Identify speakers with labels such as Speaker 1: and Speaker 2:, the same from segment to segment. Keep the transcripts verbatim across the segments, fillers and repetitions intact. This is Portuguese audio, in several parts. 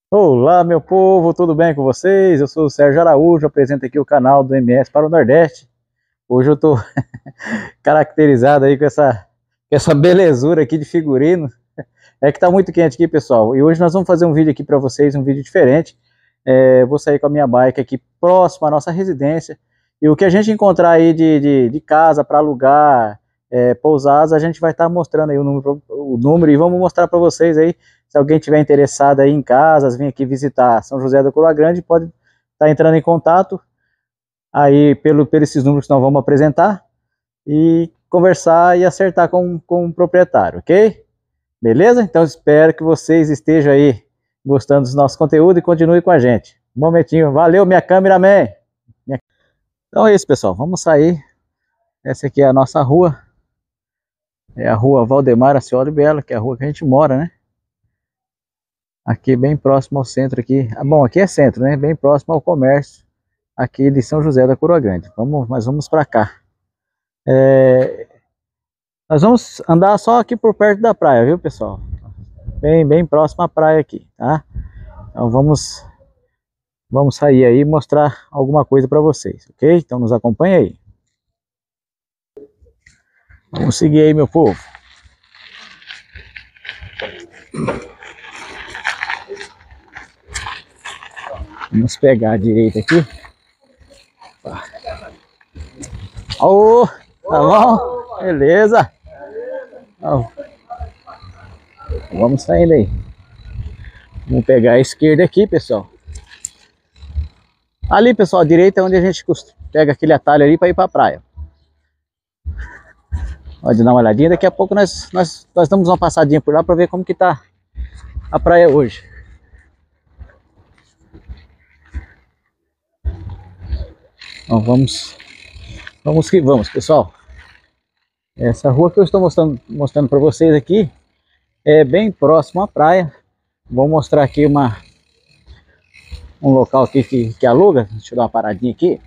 Speaker 1: Olá, meu povo, tudo bem com vocês? Eu sou o Sérgio Araújo, apresento aqui o canal do M S para o Nordeste. Hoje eu tô caracterizado aí com essa, com essa belezura aqui de figurino. É que tá muito quente aqui, pessoal. E hoje nós vamos fazer um vídeo aqui para vocês, um vídeo diferente. É, vou sair com a minha bike aqui próximo à nossa residência. E o que a gente encontrar aí de, de, de casa para alugar, é, pousadas, a gente vai estar tá mostrando aí o número, o número e vamos mostrar para vocês aí. Se alguém tiver interessado aí em casas, vir aqui visitar São José da Coroa Grande, pode estar tá entrando em contato aí pelo, pelos esses números que nós vamos apresentar e conversar e acertar com, com o proprietário, ok? Beleza? Então espero que vocês estejam aí gostando dos nossos conteúdos e continue com a gente. Um momentinho, valeu minha cameraman! Minha... Então é isso, pessoal, vamos sair. Essa aqui é a nossa rua, é a rua Valdemar Acioli Bela, que é a rua que a gente mora, né? Aqui bem próximo ao centro aqui, ah, bom, aqui é centro, né? Bem próximo ao comércio aqui de São José da Coroa Grande. Vamos, mas vamos para cá. É... Nós vamos andar só aqui por perto da praia, viu, pessoal? Bem, bem próximo à praia aqui, tá? Então vamos, vamos sair aí e mostrar alguma coisa para vocês, ok? Então nos acompanha aí. Vamos seguir aí, meu povo. Vamos pegar a direita aqui. Ô, oh, tá bom? Beleza. Oh. Vamos saindo aí. Vamos pegar a esquerda aqui, pessoal. Ali, pessoal, a direita é onde a gente pega aquele atalho ali para ir para a praia. Pode dar uma olhadinha. Daqui a pouco nós, nós, nós damos uma passadinha por lá para ver como que tá a praia hoje. Então vamos, vamos que vamos, pessoal. Essa rua que eu estou mostrando, mostrando para vocês aqui é bem próximo à praia. Vou mostrar aqui uma, um local aqui que, que aluga. Deixa eu dar uma paradinha aqui.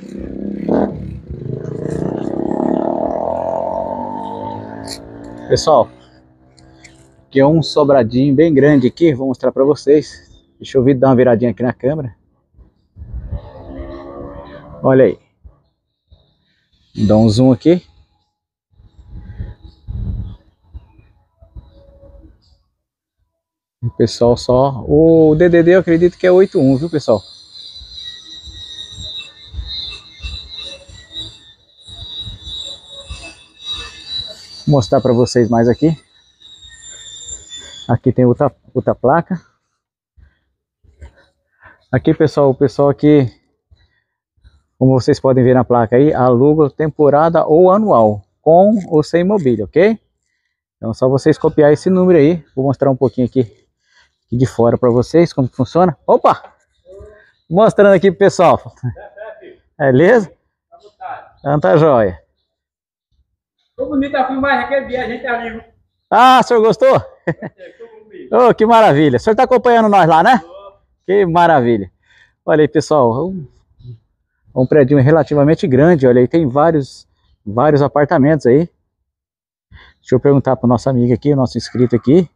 Speaker 1: Pessoal, aqui é um sobradinho bem grande aqui. Vou mostrar para vocês. Deixa eu vir dar uma viradinha aqui na câmera. Olha aí. Vou dar um zoom aqui. O pessoal só... O D D D eu acredito que é oitenta e um, viu, pessoal? Vou mostrar para vocês mais aqui. Aqui tem outra, outra placa. Aqui, pessoal, o pessoal aqui, como vocês podem ver na placa aí, aluga temporada ou anual, com ou sem mobília, ok? Então é só vocês copiar esse número aí. Vou mostrar um pouquinho aqui, aqui de fora para vocês como funciona. Opa! Mostrando aqui pro pessoal. Beleza? Então tá jóia.
Speaker 2: Ficou bonita a filmagem aquele dia, a gente ali.
Speaker 1: Ah, o senhor gostou? Oh, que maravilha. O senhor tá acompanhando nós lá, né? Que maravilha. Olha aí, pessoal. Um, um prédio relativamente grande. Olha aí, tem vários, vários apartamentos aí. Deixa eu perguntar pro nosso amigo aqui, o nosso inscrito aqui,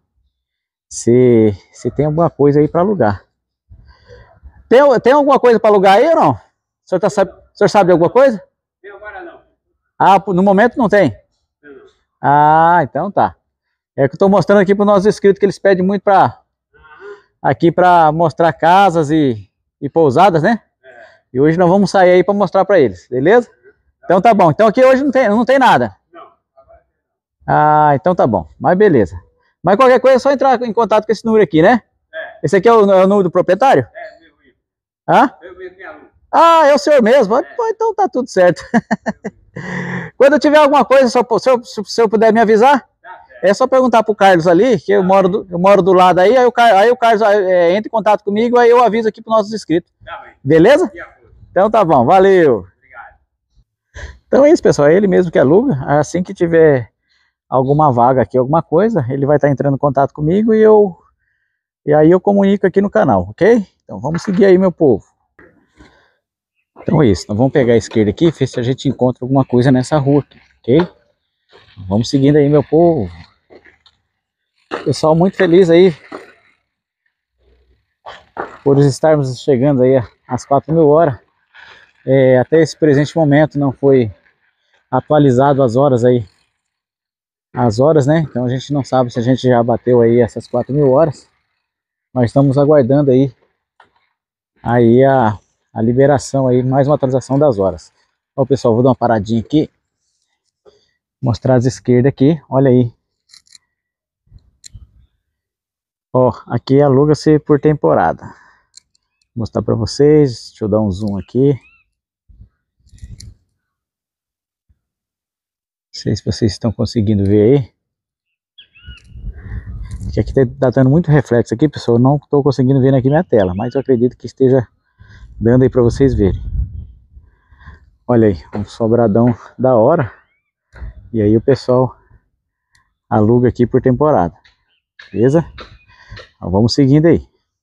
Speaker 1: se, se tem alguma coisa aí para alugar. Tem, tem alguma coisa para alugar aí ou não? O senhor, tá, sabe, o senhor sabe de alguma coisa?
Speaker 2: Tem agora não.
Speaker 1: Ah, no momento não tem?
Speaker 2: Não, não.
Speaker 1: Ah, então tá. É que eu estou mostrando aqui para os nossos inscritos que eles pedem muito para aqui para mostrar casas e, e pousadas, né? É. E hoje nós vamos sair aí para mostrar para eles, beleza? Então tá bom. Então aqui hoje não tem, não tem nada.
Speaker 2: Não.
Speaker 1: Ah, então tá bom. Mas beleza. Mas qualquer coisa é só entrar em contato com esse número aqui, né?
Speaker 2: É.
Speaker 1: Esse aqui é o, é o número do proprietário?
Speaker 2: É, meu mesmo.
Speaker 1: Hã?
Speaker 2: Eu mesmo, minha aluno.
Speaker 1: Ah, é o senhor mesmo? É. Pô, então tá tudo certo. Quando tiver alguma coisa, se o senhor, se o senhor puder me avisar, é só perguntar pro Carlos ali, que eu moro do, eu moro do lado aí, aí o, aí o Carlos é, entra em contato comigo, aí eu aviso aqui para os nossos inscritos. Beleza? Então tá bom, valeu.
Speaker 2: Obrigado.
Speaker 1: Então é isso, pessoal, é ele mesmo que aluga. Assim que tiver alguma vaga aqui, alguma coisa, ele vai estar entrando em contato comigo e eu e aí eu comunico aqui no canal, ok? Então vamos seguir aí, meu povo. Então é isso, nós vamos pegar a esquerda aqui, ver se a gente encontra alguma coisa nessa rua aqui, ok? Vamos seguindo aí, meu povo. Pessoal muito feliz aí por estarmos chegando aí às quatro mil horas, é, até esse presente momento não foi atualizado as horas aí, as horas, né? Então a gente não sabe se a gente já bateu aí essas quatro mil horas. Nós estamos aguardando aí, aí a, a liberação aí, mais uma atualização das horas. Ó, pessoal, vou dar uma paradinha aqui, mostrar as esquerdas aqui, olha aí. Ó, aqui aluga-se por temporada. Vou mostrar para vocês, deixa eu dar um zoom aqui. Não sei se vocês estão conseguindo ver aí. Que aqui tá dando muito reflexo aqui, pessoal. Eu não estou conseguindo ver aqui minha tela, mas eu acredito que esteja dando aí para vocês verem. Olha aí, um sobradão da hora. E aí o pessoal aluga aqui por temporada. Beleza? Então vamos seguindo aí.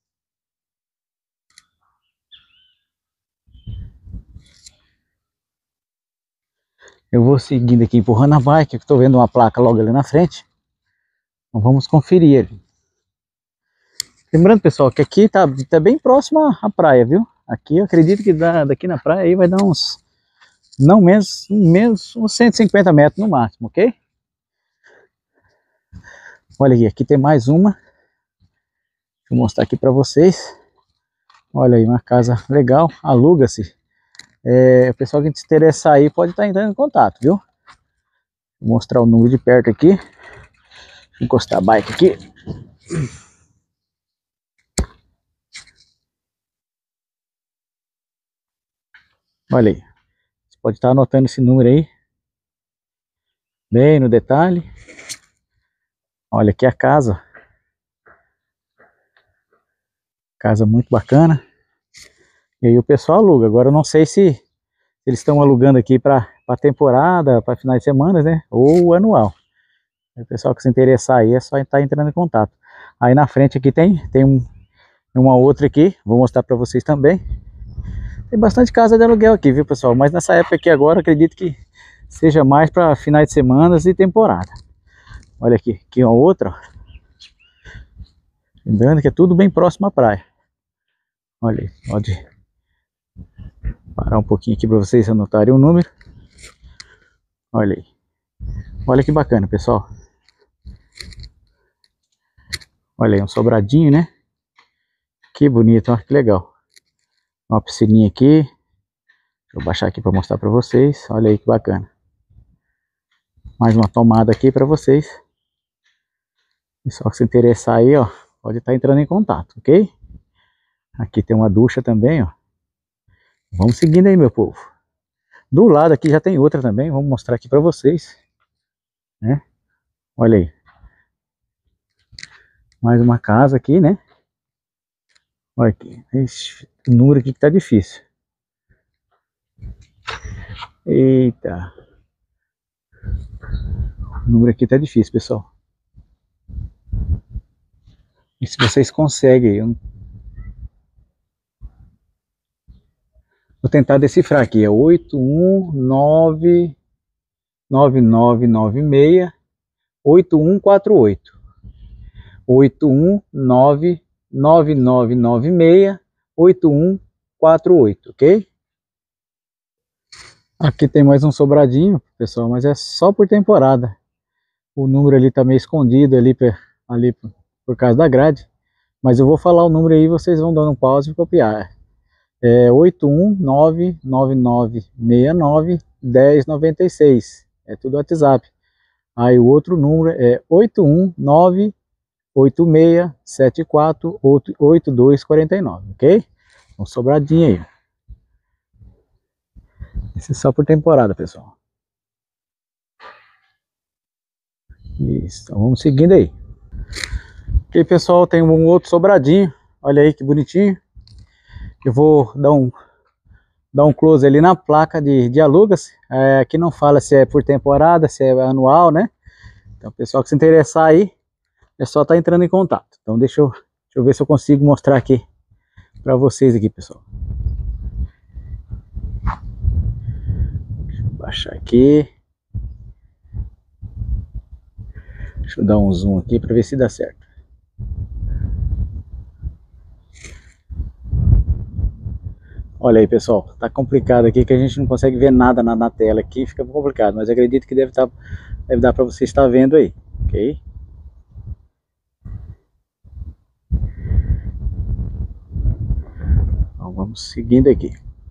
Speaker 1: Eu vou seguindo aqui, empurrando a bike, que estou vendo uma placa logo ali na frente. Então vamos conferir ali. Lembrando, pessoal, que aqui tá, tá bem próximo à praia, viu? Aqui eu acredito que da, daqui na praia aí vai dar uns, não menos, menos uns cento e cinquenta metros no máximo, ok? Olha aqui, aqui tem mais uma. Deixa eu mostrar aqui para vocês. Olha aí, uma casa legal, aluga-se. É, o pessoal que se interessar aí pode estar entrando em contato, viu? Vou mostrar o número de perto aqui. Deixa eu encostar a bike aqui. Olha aí. Você pode estar anotando esse número aí. Bem no detalhe. Olha aqui a casa. Casa muito bacana. E aí o pessoal aluga. Agora eu não sei se eles estão alugando aqui para a temporada, para finais de semana, né? Ou anual. O pessoal que se interessar aí é só estar entrando em contato. Aí na frente aqui tem, tem um, uma outra aqui. Vou mostrar para vocês também. Tem bastante casa de aluguel aqui, viu, pessoal? Mas nessa época aqui agora, acredito que seja mais para finais de semana e temporada. Olha aqui, aqui uma outra. Lembrando que é tudo bem próximo à praia. Olha aí, pode parar um pouquinho aqui para vocês anotarem o número. Olha aí. Olha que bacana, pessoal. Olha aí, um sobradinho, né? Que bonito, olha que legal. Uma piscininha aqui. Deixa eu baixar aqui para mostrar para vocês. Olha aí que bacana. Mais uma tomada aqui para vocês. Pessoal que se interessar aí, ó, pode estar entrando em contato, ok? Aqui tem uma ducha também, ó. Vamos seguindo aí, meu povo. Do lado aqui já tem outra também. Vamos mostrar aqui para vocês, né? Olha aí. Mais uma casa aqui, né? Olha aqui. Ixi, o número aqui que tá difícil. Eita. O número aqui tá difícil, pessoal. E se vocês conseguem, eu... vou tentar decifrar aqui. É oito um nove nove nove nove seis oito um quatro oito. oito um nove nove nove nove seis oito um quatro oito, ok? Aqui tem mais um sobradinho, pessoal, mas é só por temporada. O número ali tá meio escondido ali, ali por causa da grade. Mas eu vou falar o número aí, vocês vão dando um pause e copiar. É oito um nove nove nove seis nove um zero nove seis. É tudo WhatsApp. Aí o outro número é oito um nove oito seis sete quatro oito dois quatro nove, ok? Um sobradinho aí. Esse é só por temporada, pessoal. Isso, então vamos seguindo aí. Ok, pessoal, tem um outro sobradinho. Olha aí que bonitinho. Eu vou dar um, dar um close ali na placa de, de alugas. É, aqui não fala se é por temporada, se é anual, né? Então, pessoal que se interessar aí, é só estar entrando em contato. Então, deixa eu, deixa eu ver se eu consigo mostrar aqui para vocês aqui, pessoal. Deixa eu baixar aqui. Deixa eu dar um zoom aqui para ver se dá certo. Olha aí, pessoal, tá complicado aqui que a gente não consegue ver nada na, na tela aqui, fica complicado, mas eu acredito que deve, tá, deve dar para você estar vendo aí, ok? Então vamos seguindo aqui.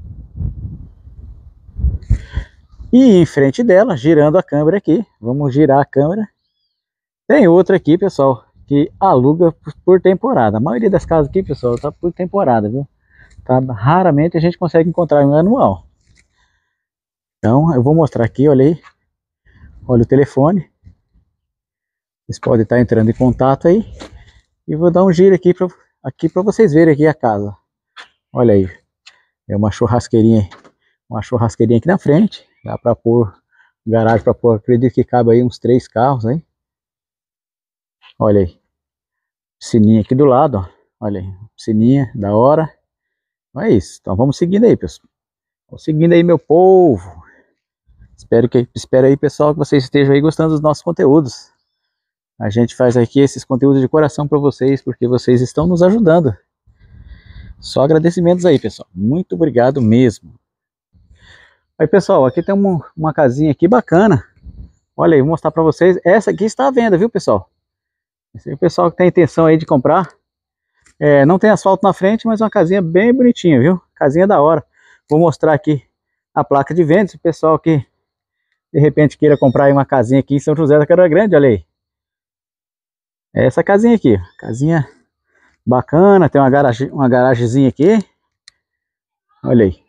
Speaker 1: E em frente dela, girando a câmera aqui, vamos girar a câmera. Tem outra aqui, pessoal, que aluga por temporada. A maioria das casas aqui, pessoal, tá por temporada, viu? Tá, raramente a gente consegue encontrar um anual. Então eu vou mostrar aqui, olha aí. Olha o telefone. Vocês podem estar entrando em contato aí. E vou dar um giro aqui para aqui para vocês verem aqui a casa. Olha aí. É uma churrasqueirinha, uma churrasqueirinha aqui na frente. Dá para pôr garagem para pôr, acredito que cabe aí uns três carros aí. Olha aí. Piscininha aqui do lado, ó. Olha aí, piscininha da hora. Então é isso. Então vamos seguindo aí, pessoal. Vamos seguindo aí, meu povo. Espero que espero aí, pessoal, que vocês estejam aí gostando dos nossos conteúdos. A gente faz aqui esses conteúdos de coração para vocês, porque vocês estão nos ajudando. Só agradecimentos aí, pessoal. Muito obrigado mesmo. Aí, pessoal, aqui tem uma, uma casinha aqui bacana. Olha aí, vou mostrar para vocês. Essa aqui está à venda, viu, pessoal? Esse aí, o pessoal que tem intenção aí de comprar. É, não tem asfalto na frente, mas uma casinha bem bonitinha, viu? Casinha da hora. Vou mostrar aqui a placa de venda. Se o pessoal que de repente queira comprar aí uma casinha aqui em São José da Caroa Grande, olha aí. É essa casinha aqui, casinha bacana, tem uma garagem, uma garagemzinha aqui. Olha aí.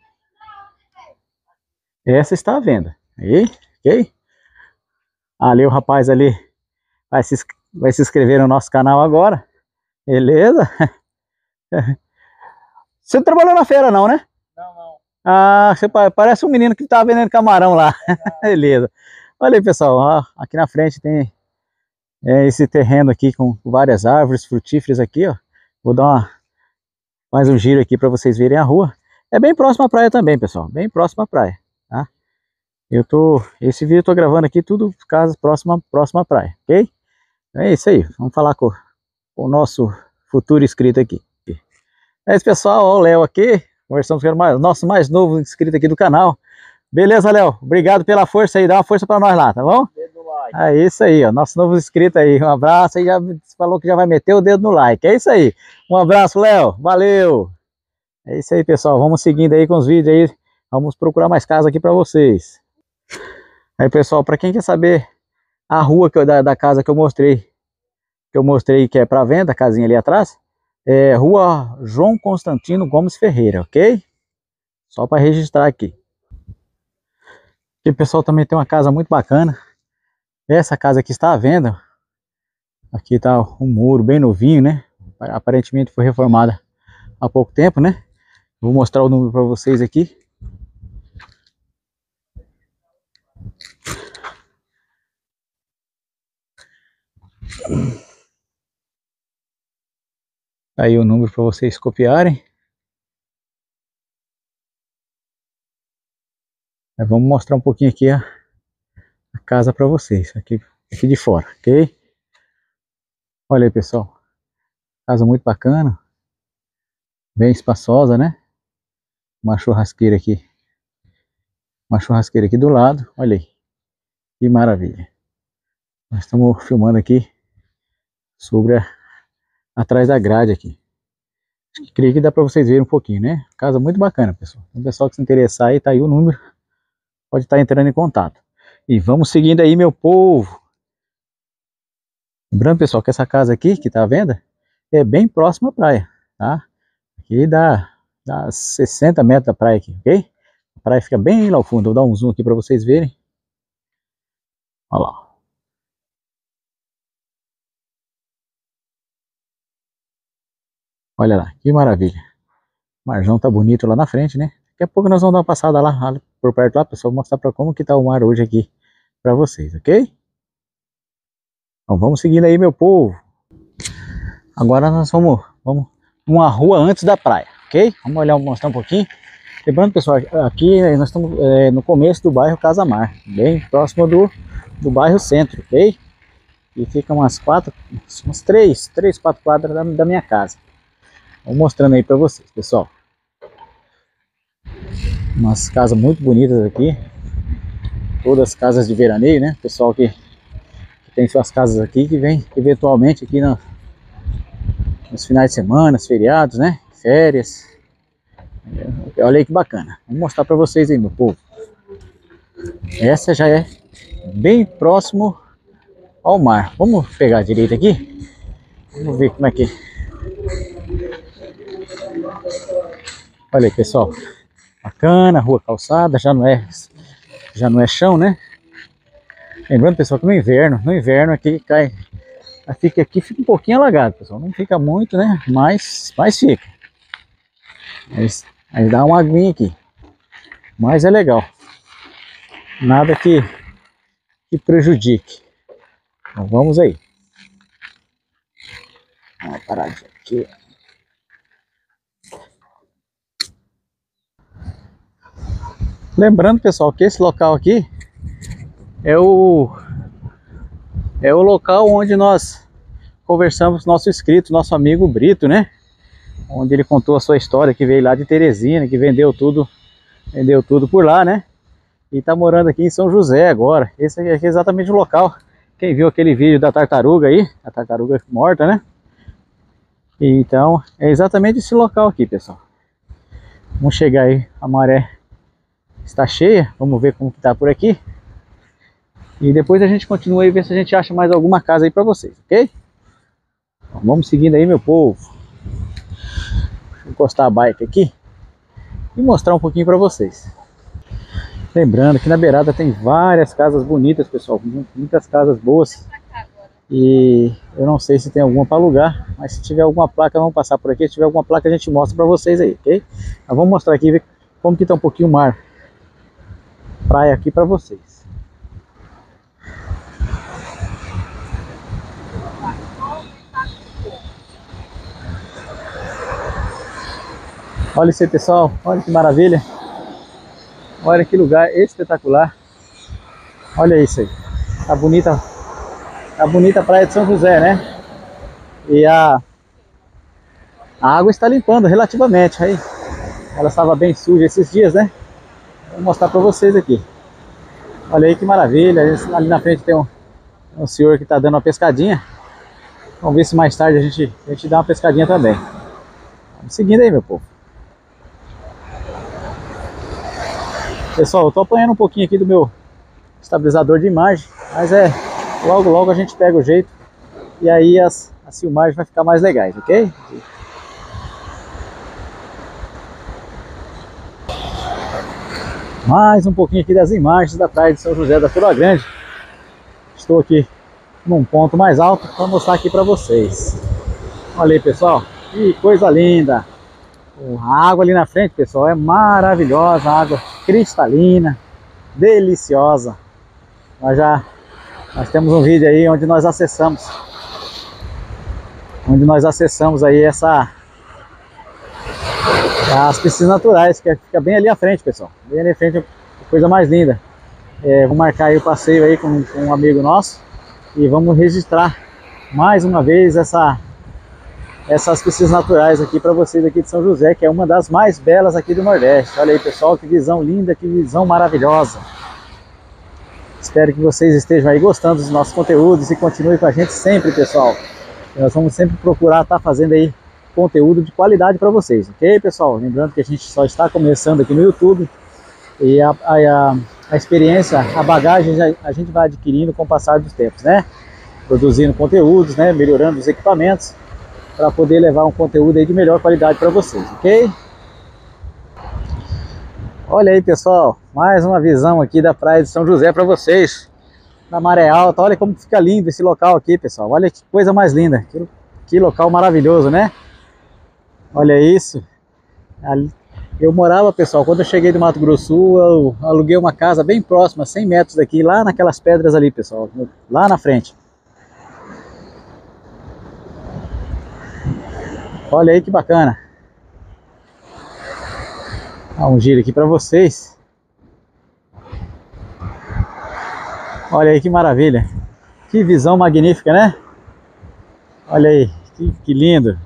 Speaker 1: Essa está à venda. Aí, ok? Ali o rapaz ali vai se, vai se inscrever no nosso canal agora. Beleza? Você não trabalhou na feira não, né?
Speaker 2: Não, não.
Speaker 1: Ah, você parece um menino que estava vendendo camarão lá. Beleza. Olha aí, pessoal, ó, aqui na frente tem é, esse terreno aqui com várias árvores frutíferas aqui, ó. Vou dar uma, mais um giro aqui para vocês verem a rua. É bem próximo à praia também, pessoal, bem próximo à praia, tá? Eu tô, esse vídeo eu tô gravando aqui tudo casas próxima, próxima à praia, ok? É isso aí, vamos falar com, com o nosso futuro inscrito aqui. É isso, pessoal, ó, o Léo aqui, conversamos com o nosso mais novo inscrito aqui do canal. Beleza, Léo? Obrigado pela força aí, dá uma força para nós lá, tá bom?
Speaker 2: Dedo no like.
Speaker 1: É isso aí, ó, nosso novo inscrito aí, um abraço, aí já falou que já vai meter o dedo no like, é isso aí. Um abraço, Léo, valeu! É isso aí, pessoal, vamos seguindo aí com os vídeos aí, vamos procurar mais casa aqui para vocês. Aí, pessoal, para quem quer saber a rua que eu, da, da casa que eu mostrei, que eu mostrei que é para venda, a casinha ali atrás, é Rua João Constantino Gomes Ferreira, ok? Só para registrar aqui. Aqui, pessoal, também tem uma casa muito bacana. Essa casa aqui está à venda. Aqui está um muro bem novinho, né? Aparentemente foi reformada há pouco tempo, né? Vou mostrar o número para vocês aqui. Aí o número para vocês copiarem. Aí vamos mostrar um pouquinho aqui a, a casa para vocês, aqui, aqui de fora, ok? Olha aí, pessoal, casa muito bacana, bem espaçosa, né? Uma churrasqueira aqui, uma churrasqueira aqui do lado, olha aí, que maravilha. Nós estamos filmando aqui sobre a, atrás da grade aqui. Creio que dá para vocês verem um pouquinho, né? Casa muito bacana, pessoal. Então, o pessoal que se interessar aí, tá aí o número, pode estar entrando em contato. E vamos seguindo aí, meu povo. Lembrando, pessoal, que essa casa aqui, que está à venda, é bem próxima à praia, tá? Aqui dá, dá sessenta metros da praia aqui, ok? A praia fica bem lá ao fundo. Vou dar um zoom aqui para vocês verem. Olha lá. Olha lá, que maravilha. O marzão tá bonito lá na frente, né? Daqui a pouco nós vamos dar uma passada lá, por perto lá, pessoal, mostrar para como que tá o mar hoje aqui para vocês, ok? Então vamos seguindo aí, meu povo. Agora nós vamos, vamos uma rua antes da praia, ok? Vamos olhar, mostrar um pouquinho. Lembrando, pessoal, aqui nós estamos é, no começo do bairro Casa Mar, bem próximo do, do bairro Centro, ok? E fica umas quatro, umas três, três, quatro quadras da, da minha casa. Vou mostrando aí para vocês, pessoal. Umas casas muito bonitas aqui. Todas casas de veraneio, né? Pessoal que, que tem suas casas aqui, que vem eventualmente aqui no, nos finais de semana, feriados, né? Férias. Olha aí que bacana. Vou mostrar para vocês aí, meu povo. Essa já é bem próximo ao mar. Vamos pegar a direita aqui. Vamos ver como é que... Olha aí, pessoal. Bacana, rua calçada, já não é, já não é chão, né? Lembrando, pessoal, que no inverno, no inverno aqui cai, fica aqui, fica um pouquinho alagado, pessoal. Não fica muito, né? Mas, mas fica. Mas, aí dá uma aguinha aqui. Mas é legal. Nada que, que prejudique. Então vamos aí. Vamos parar aqui. Lembrando, pessoal, que esse local aqui é o é o local onde nós conversamos com nosso inscrito, nosso amigo Brito, né? Onde ele contou a sua história, que veio lá de Teresina, que vendeu tudo, vendeu tudo por lá, né? E tá morando aqui em São José agora. Esse aqui é exatamente o local. Quem viu aquele vídeo da tartaruga aí, a tartaruga morta, né? Então, é exatamente esse local aqui, pessoal. Vamos chegar aí, a maré está cheia, vamos ver como que tá por aqui. E depois a gente continua aí, ver se a gente acha mais alguma casa aí para vocês, ok? Então, vamos seguindo aí, meu povo. Vou encostar a bike aqui e mostrar um pouquinho para vocês. Lembrando que na beirada tem várias casas bonitas, pessoal, muitas casas boas. E eu não sei se tem alguma para alugar, mas se tiver alguma placa, vamos passar por aqui. Se tiver alguma placa, a gente mostra para vocês aí, ok? Então, vamos mostrar aqui, ver como que tá um pouquinho o mar, praia aqui para vocês. Olha isso aí, pessoal, olha que maravilha. Olha que lugar espetacular. Olha isso aí. Tá bonita, tá bonita a praia de São José, né? E a, a água está limpando relativamente. Aí, ela estava bem suja esses dias, né? Vou mostrar para vocês aqui. Olha aí que maravilha. Ali na frente tem um, um senhor que está dando uma pescadinha. Vamos ver se mais tarde a gente, a gente dá uma pescadinha também. Vamos seguindo aí, meu povo. Pessoal, eu tô apanhando um pouquinho aqui do meu estabilizador de imagem, mas é, logo logo a gente pega o jeito e aí as, as filmagens vai ficar mais legais, ok? Mais um pouquinho aqui das imagens da praia de São José da Coroa Grande. Estou aqui num ponto mais alto para mostrar aqui para vocês. Olha aí, pessoal, que coisa linda! A água ali na frente, pessoal, é maravilhosa, água cristalina, deliciosa. Nós já nós temos um vídeo aí onde nós acessamos, onde nós acessamos aí essa as piscinas naturais, que fica bem ali à frente, pessoal, bem ali à frente, coisa mais linda. É, vou marcar aí o passeio aí com, com um amigo nosso e vamos registrar mais uma vez essa essas piscinas naturais aqui para vocês aqui de São José, que é uma das mais belas aqui do Nordeste. Olha aí, pessoal, que visão linda, que visão maravilhosa. Espero que vocês estejam aí gostando dos nossos conteúdos e continuem com a gente sempre, pessoal. Nós vamos sempre procurar estar fazendo aí conteúdo de qualidade para vocês, ok, pessoal? Lembrando que a gente só está começando aqui no YouTube e a, a, a experiência, a bagagem a gente vai adquirindo com o passar dos tempos, né? Produzindo conteúdos, né? Melhorando os equipamentos, para poder levar um conteúdo aí de melhor qualidade para vocês, ok? Olha aí, pessoal, mais uma visão aqui da praia de São José para vocês, na maré alta. Olha como fica lindo esse local aqui, pessoal, olha que coisa mais linda, que, que local maravilhoso, né? Olha isso. Eu morava, pessoal, quando eu cheguei do Mato Grosso Sul, eu aluguei uma casa bem próxima, cem metros daqui, lá naquelas pedras ali, pessoal, lá na frente. Olha aí que bacana. Dá um giro aqui para vocês. Olha aí que maravilha. Que visão magnífica, né? Olha aí, que, que lindo.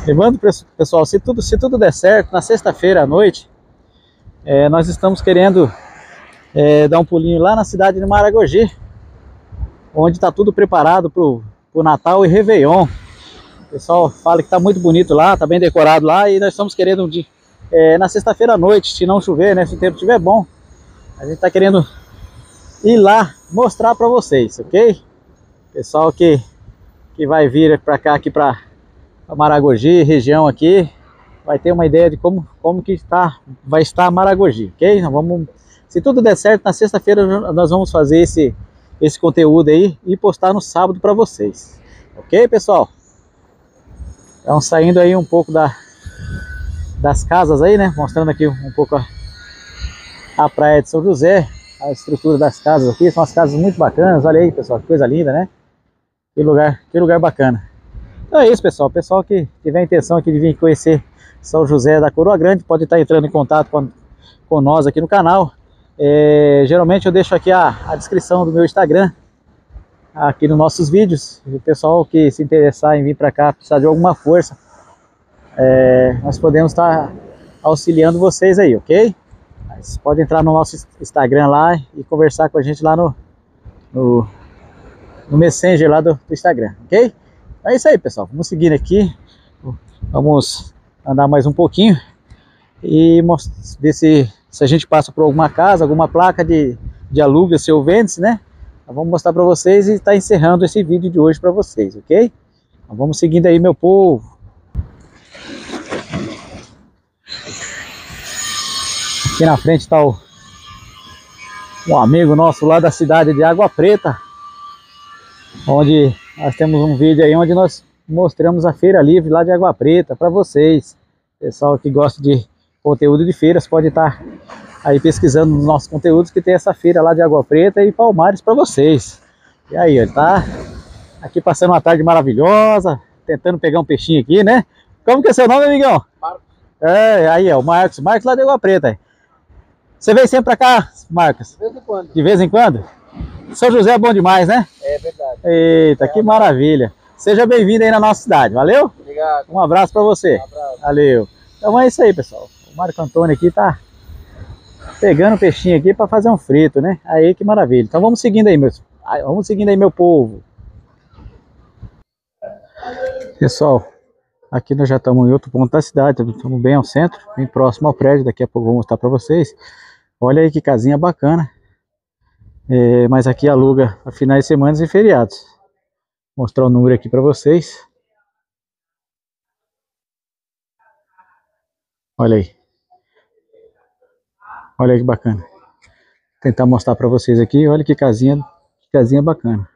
Speaker 1: Lembrando, pessoal, se tudo, se tudo der certo, na sexta-feira à noite, é, nós estamos querendo é, dar um pulinho lá na cidade de Maragogi, onde está tudo preparado para o Natal e Réveillon. O pessoal fala que está muito bonito lá, está bem decorado lá, e nós estamos querendo um dia, é, na sexta-feira à noite, se não chover, né, se o tempo estiver bom, a gente está querendo ir lá mostrar para vocês, ok? Pessoal que, que vai vir para cá, aqui para Maragogi, região aqui, vai ter uma ideia de como, como que está, vai estar Maragogi, ok? Nós vamos, se tudo der certo, na sexta-feira nós vamos fazer esse, esse conteúdo aí e postar no sábado para vocês, ok, pessoal? Então, saindo aí um pouco da, das casas aí, né? Mostrando aqui um pouco a, a praia de São José, a estrutura das casas aqui, são as casas muito bacanas, olha aí, pessoal, que coisa linda, né? Que lugar, que lugar bacana. Então é isso, pessoal. Pessoal que tiver a intenção aqui de vir conhecer São José da Coroa Grande, pode estar entrando em contato com, com nós aqui no canal. É, geralmente eu deixo aqui a, a descrição do meu Instagram, aqui nos nossos vídeos. O pessoal que se interessar em vir para cá, precisar de alguma força, é, nós podemos estar auxiliando vocês aí, ok? Mas pode entrar no nosso Instagram lá e conversar com a gente lá no, no, no Messenger lá do, do Instagram, ok? É isso aí, pessoal, vamos seguindo aqui, vamos andar mais um pouquinho e ver se, se a gente passa por alguma casa, alguma placa de, de aluga-se ou vende-se, né? Então, vamos mostrar para vocês e está encerrando esse vídeo de hoje para vocês, ok? Então, vamos seguindo aí, meu povo. Aqui na frente está o, um amigo nosso lá da cidade de Água Preta, onde nós temos um vídeo aí onde nós mostramos a feira livre lá de Água Preta para vocês. Pessoal que gosta de conteúdo de feiras pode estar aí pesquisando nos nossos conteúdos, que tem essa feira lá de Água Preta e Palmares para vocês. E aí, ele tá aqui passando uma tarde maravilhosa, tentando pegar um peixinho aqui, né? Como que é seu nome, amigão?
Speaker 2: Marcos.
Speaker 1: É, aí é o Marcos, Marcos lá de Água Preta. Você vem sempre para cá, Marcos?
Speaker 2: De vez em quando.
Speaker 1: De vez em quando? São José é bom demais, né?
Speaker 2: É verdade.
Speaker 1: Eita, é, que maravilha. Seja bem-vindo aí na nossa cidade, valeu?
Speaker 2: Obrigado.
Speaker 1: Um abraço para você.
Speaker 2: Um abraço.
Speaker 1: Valeu. Então é isso aí, pessoal. O Marco Antônio aqui tá pegando peixinho aqui para fazer um frito, né? Aí que maravilha. Então vamos seguindo aí, meus. Vamos seguindo aí, meu povo. Pessoal, aqui nós já estamos em outro ponto da cidade, estamos bem ao centro, bem próximo ao prédio. Daqui a pouco eu vou mostrar para vocês. Olha aí que casinha bacana. É, mas aqui aluga a finais de semana e feriados. Vou mostrar o número aqui para vocês. Olha aí. Olha aí que bacana. Vou tentar mostrar para vocês aqui. Olha que casinha, que casinha bacana.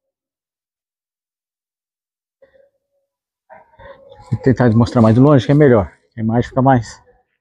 Speaker 1: Vou tentar mostrar mais de longe, que é melhor. A imagem fica mais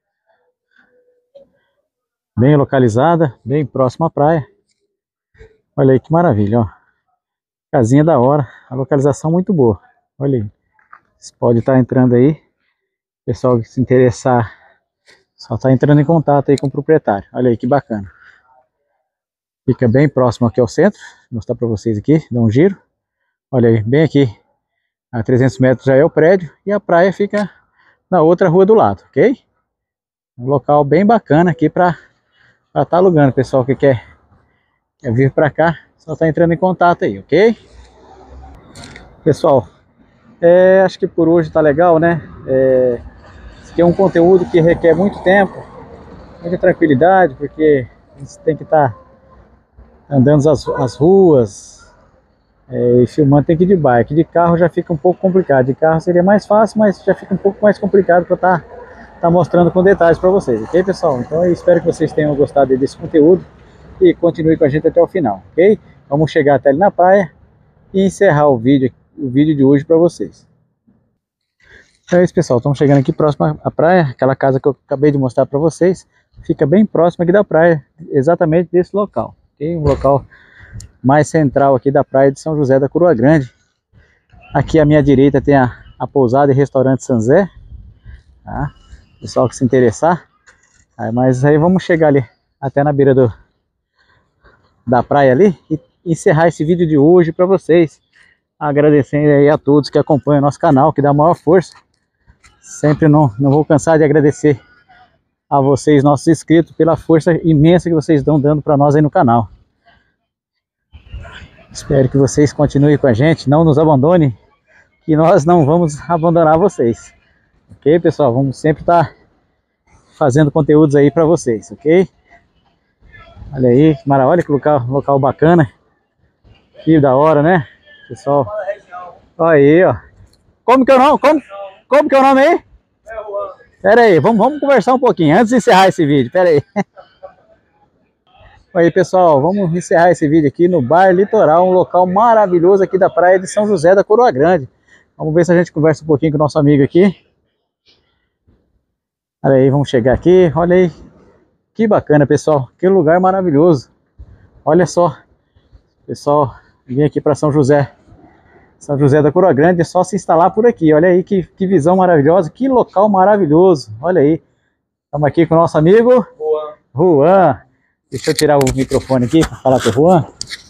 Speaker 1: bem localizada, bem próxima à praia. Olha aí que maravilha, ó. Casinha da hora, a localização muito boa. Olha aí. Você pode estar entrando aí. Pessoal que se interessar, só está entrando em contato aí com o proprietário. Olha aí que bacana. Fica bem próximo aqui ao centro. Vou mostrar para vocês aqui, dá um giro. Olha aí, bem aqui. A trezentos metros já é o prédio e a praia fica na outra rua do lado, ok? Um local bem bacana aqui para estar tá alugando. Pessoal que quer, quer vir para cá, só está entrando em contato aí, ok? Pessoal, é, acho que por hoje tá legal, né? É, esse aqui é um conteúdo que requer muito tempo, muita tranquilidade, porque a gente tem que estar tá andando as, as ruas é, e filmando, tem que ir de bike. De carro já fica um pouco complicado. De carro seria mais fácil, mas já fica um pouco mais complicado para estar tá, tá mostrando com detalhes para vocês, ok, pessoal? Então eu espero que vocês tenham gostado desse conteúdo e continue com a gente até o final, ok? Vamos chegar até ali na praia e encerrar o vídeo, o vídeo de hoje para vocês. Então é isso, pessoal, estamos chegando aqui próximo à praia. Aquela casa que eu acabei de mostrar para vocês fica bem próximo aqui da praia, exatamente desse local, ok? Um local mais central aqui da praia de São José da Coroa Grande. Aqui à minha direita tem a, a pousada e restaurante San Zé, tá? Pessoal que se interessar. Aí, mas aí vamos chegar ali até na beira do, da praia ali e encerrar esse vídeo de hoje para vocês. Agradecendo aí a todos que acompanham o nosso canal, que dá a maior força Sempre não, não vou cansar de agradecer a vocês, nossos inscritos, pela força imensa que vocês estão dando para nós aí no canal. Espero que vocês continuem com a gente, não nos abandonem, que nós não vamos abandonar vocês. Ok, pessoal? Vamos sempre estar fazendo conteúdos aí para vocês, ok? Olha aí, que maravilha, olha que local, local bacana. Que da hora, né? Pessoal, olha aí, ó. Como que é o nome? Como, como que é o nome aí? É Juan. Pera aí, vamos, vamos conversar um pouquinho antes de encerrar esse vídeo, pera aí. Aí, pessoal, vamos encerrar esse vídeo aqui no Bar Litoral, um local maravilhoso aqui da praia de São José da Coroa Grande. Vamos ver se a gente conversa um pouquinho com o nosso amigo aqui. Olha aí, vamos chegar aqui, olha aí. Que bacana, pessoal, que lugar maravilhoso. Olha só, pessoal, vim aqui para São José. São José da Coroa Grande, é só se instalar por aqui. Olha aí que, que visão maravilhosa, que local maravilhoso. Olha aí, estamos aqui com o nosso amigo Juan. Juan. Deixa eu tirar o microfone aqui para falar com o Juan.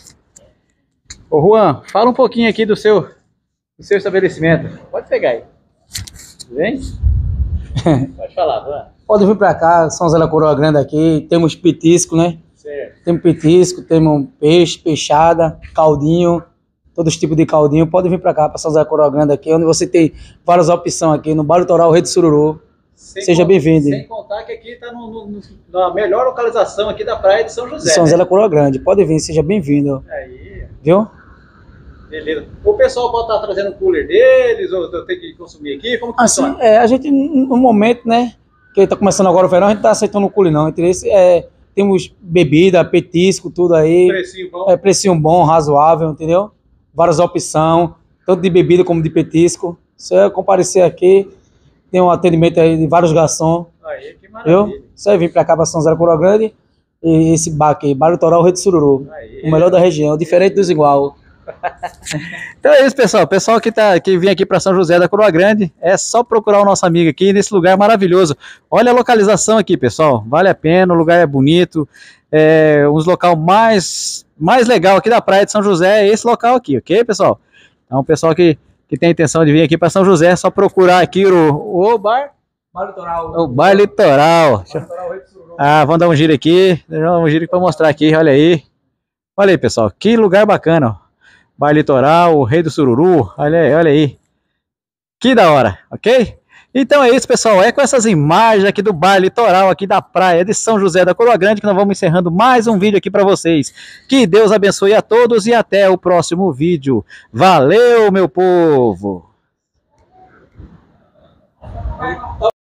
Speaker 1: Ô Juan, fala um pouquinho aqui do seu, do seu estabelecimento. Pode pegar aí. Tudo bem? Pode falar, Juan.
Speaker 3: Pode vir para cá, São José da Coroa Grande aqui. Temos petisco, né?
Speaker 1: Certo.
Speaker 3: Temos petisco, temos peixe, peixada, caldinho, todos os tipos de caldinho. Pode vir para cá, para São José da Coroa Grande aqui, onde você tem várias opções aqui no Bar Litoral Rei do Sururu. Sem Seja bem-vindo.
Speaker 1: Sem contar que aqui está na melhor localização aqui da praia de São José.
Speaker 3: São José
Speaker 1: né?
Speaker 3: da Coroa Grande. Pode vir, seja bem-vindo.
Speaker 1: Aí.
Speaker 3: Viu?
Speaker 1: Beleza. O pessoal pode estar trazendo o cooler deles, ou eu tenho que consumir aqui? Como que
Speaker 3: assim,
Speaker 1: funciona?
Speaker 3: É, a gente, no momento, né, que está começando agora o verão, a gente está aceitando o cooler não. Interesse, é, temos bebida, petisco, tudo aí.
Speaker 1: Precinho bom.
Speaker 3: É, precinho bom, razoável, entendeu? Várias opções, tanto de bebida como de petisco. Você vai comparecer aqui, tem um atendimento aí de vários garçons.
Speaker 1: Aí, que maravilha.
Speaker 3: Viu? Você vai vir para cá, para São José da Coroa Grande, e esse bar aqui, Bar Litoral Rei do Sururu. Aí. O melhor da região, diferente dos igual.
Speaker 1: Então é isso, pessoal. Pessoal que, tá, que vem aqui para São José da Coroa Grande, é só procurar o nosso amigo aqui nesse lugar maravilhoso. Olha a localização aqui, pessoal. Vale a pena, o lugar é bonito. É um dos locais mais, mais legal aqui da praia de São José é esse local aqui, ok, pessoal? Então, o pessoal que, que tem a intenção de vir aqui para São José, é só procurar aqui o, o bar.
Speaker 3: Bar Litoral.
Speaker 1: O Bar Litoral. Ah, vamos dar um giro aqui. Dar um giro para mostrar aqui, olha aí. Olha aí, pessoal, que lugar bacana, ó. Bar Litoral, o Rei do Sururu, olha aí, olha aí. Que da hora, ok? Então é isso, pessoal, é com essas imagens aqui do Bar Litoral, aqui da praia de São José da Coroa Grande, que nós vamos encerrando mais um vídeo aqui para vocês. Que Deus abençoe a todos e até o próximo vídeo. Valeu, meu povo!